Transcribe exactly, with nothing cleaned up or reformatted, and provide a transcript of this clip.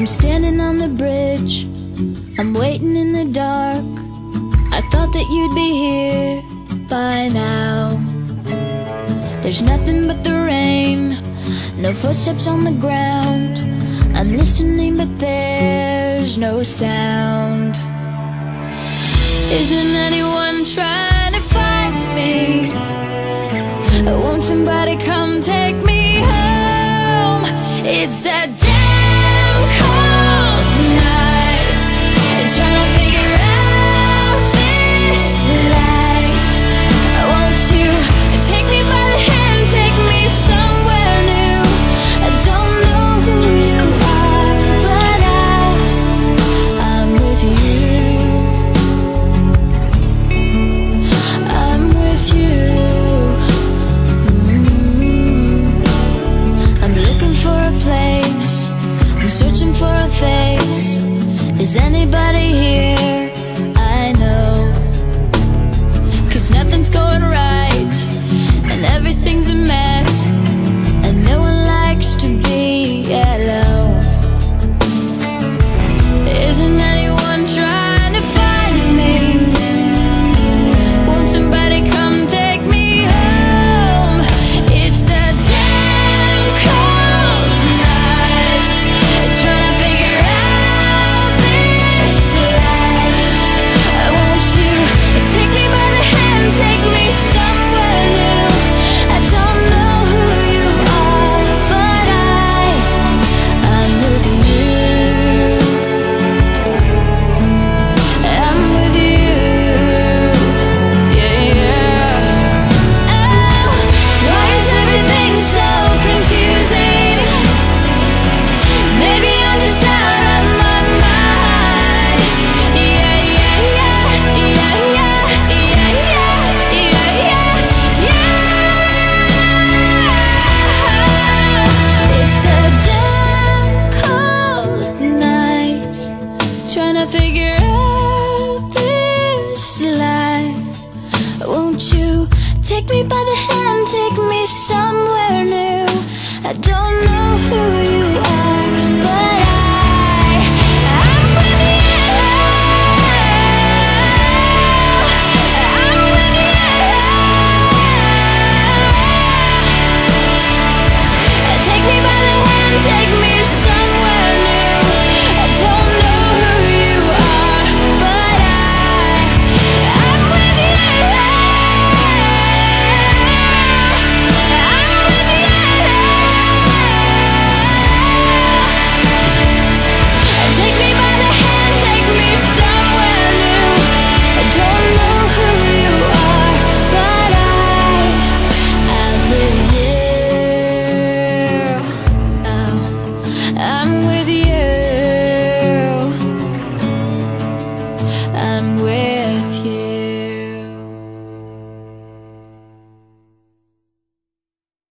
standing on the bridge, I'm waiting in the dark. I thought that you'd be here by now. There's nothing but the rain, no footsteps on the ground. I'm listening but there's no sound. Isn't anyone trying to find me? Won't somebody come take me home? It's that damn cold night, trying to figure out this life. Won't you take me by the hand, take me somewhere new? I don't know who you are, but I, I'm with you. I'm with you. Mm-hmm. I'm looking for a place, I'm searching for a face. Is anybody here? I know, 'cause nothing's going right and everything's a mess, and no one likes to be alone. Isn't anyone trying to find me? Won't somebody come take me home? It's a damn cold night, trying to figure out this life. Won't you take me by the hand, take me somewhere new? I don't know who you are, but I, I'm with you. I'm with you. Yeah, yeah. Oh, why is everything so confusing? Maybe I'm just out of my mind. Yeah, yeah, yeah, yeah, yeah, yeah, yeah, yeah, yeah. It's a damn cold night, trying to figure out this life. Won't you take me by the hand, take me somewhere new? I don't know who you are, but I, I'm with you. I'm with you. Take me by the hand, take me somewhere new. I don't know who you are, but I, I'm with you. I'm with you. Take me by the hand, take me somewhere new. I don't know who you are, but I, I'm with you. Oh, I'm with you.